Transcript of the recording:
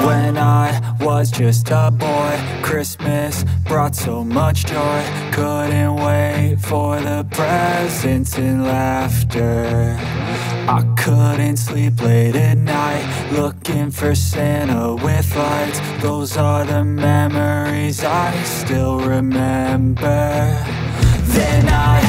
When I was just a boy, Christmas brought so much joy. Couldn't wait for the presents and laughter. I couldn't sleep late at night, looking for Santa with lights. Those are the memories I still remember. Then I